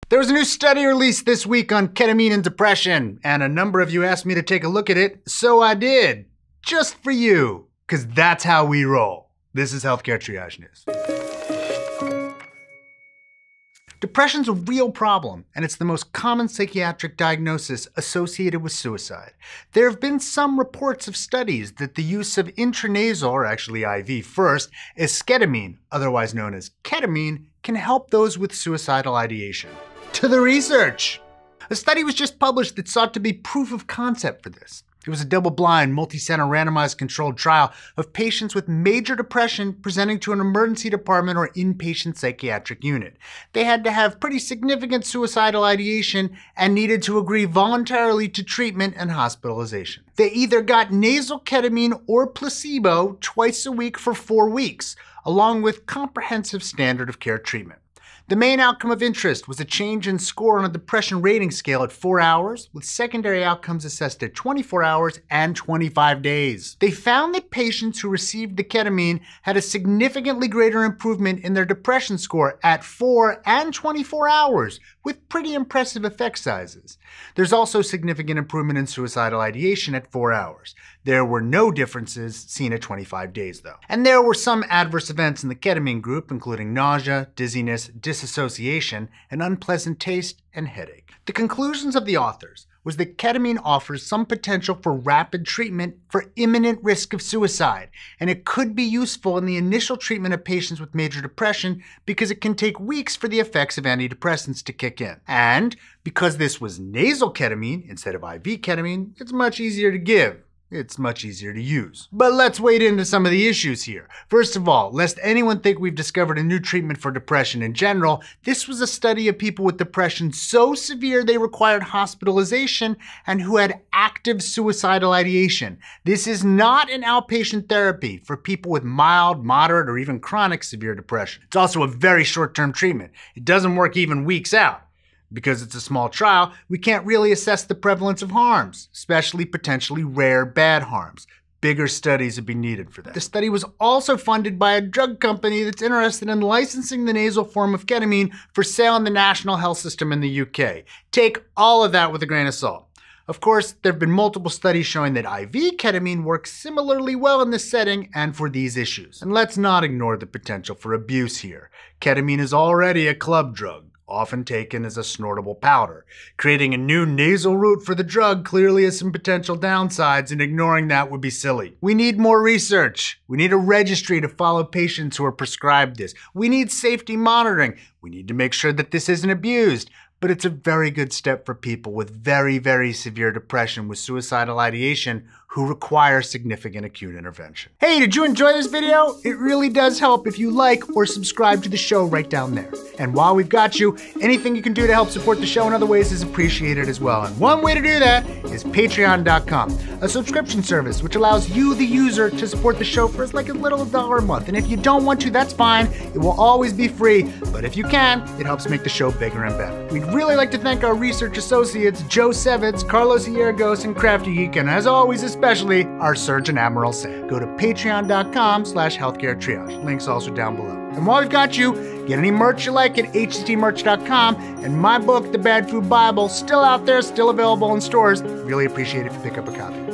There was a new study released this week on ketamine and depression, and a number of you asked me to take a look at it, so I did. Just for you, because that's how we roll. This is Healthcare Triage News. Depression's a real problem, and it's the most common psychiatric diagnosis associated with suicide. There have been some reports of studies that the use of intranasal, or actually IV first, esketamine, otherwise known as ketamine, can help those with suicidal ideation. To the research! A study was just published that sought to be proof of concept for this. It was a double-blind, multi-center randomized controlled trial of patients with major depression presenting to an emergency department or inpatient psychiatric unit. They had to have pretty significant suicidal ideation and needed to agree voluntarily to treatment and hospitalization. They either got nasal ketamine or placebo twice a week for 4 weeks, along with comprehensive standard of care treatment. The main outcome of interest was a change in score on a depression rating scale at 4 hours, with secondary outcomes assessed at 24 hours and 25 days. They found that patients who received the ketamine had a significantly greater improvement in their depression score at 4 and 24 hours, with pretty impressive effect sizes. There's also significant improvement in suicidal ideation at 4 hours. There were no differences seen at 25 days, though. And there were some adverse events in the ketamine group, including nausea, dizziness, disassociation, an unpleasant taste, and headache. The conclusions of the authors was that ketamine offers some potential for rapid treatment for imminent risk of suicide, and it could be useful in the initial treatment of patients with major depression because it can take weeks for the effects of antidepressants to kick in. And because this was nasal ketamine instead of IV ketamine, it's much easier to give. It's much easier to use. But let's wade into some of the issues here. First of all, lest anyone think we've discovered a new treatment for depression in general, this was a study of people with depression so severe they required hospitalization and who had active suicidal ideation. This is not an outpatient therapy for people with mild, moderate, or even chronic severe depression. It's also a very short-term treatment. It doesn't work even weeks out. Because it's a small trial, we can't really assess the prevalence of harms, especially potentially rare bad harms. Bigger studies would be needed for that. The study was also funded by a drug company that's interested in licensing the nasal form of ketamine for sale in the national health system in the UK. Take all of that with a grain of salt. Of course, there have been multiple studies showing that IV ketamine works similarly well in this setting and for these issues. And let's not ignore the potential for abuse here. Ketamine is already a club drug, often taken as a snortable powder. Creating a new nasal route for the drug clearly has some potential downsides, and ignoring that would be silly. We need more research. We need a registry to follow patients who are prescribed this. We need safety monitoring. We need to make sure that this isn't abused. But it's a very good step for people with very, very severe depression with suicidal ideation who require significant acute intervention. Hey, did you enjoy this video? It really does help if you like or subscribe to the show right down there. And while we've got you, anything you can do to help support the show in other ways is appreciated as well. And one way to do that is patreon.com, a subscription service which allows you, the user, to support the show for as little as $1 a month. And if you don't want to, that's fine. It will always be free. But if you can, it helps make the show bigger and better. We'd really like to thank our research associates, Joe Sevitz, Carlos Hiergos, and Crafty Geek, and as always, especially our Surgeon Admiral Sam. Go to patreon.com/healthcaretriage. Links also down below. And while we've got you, get any merch you like at httmerch.com, and my book, The Bad Food Bible, still out there, still available in stores. Really appreciate it if you pick up a copy.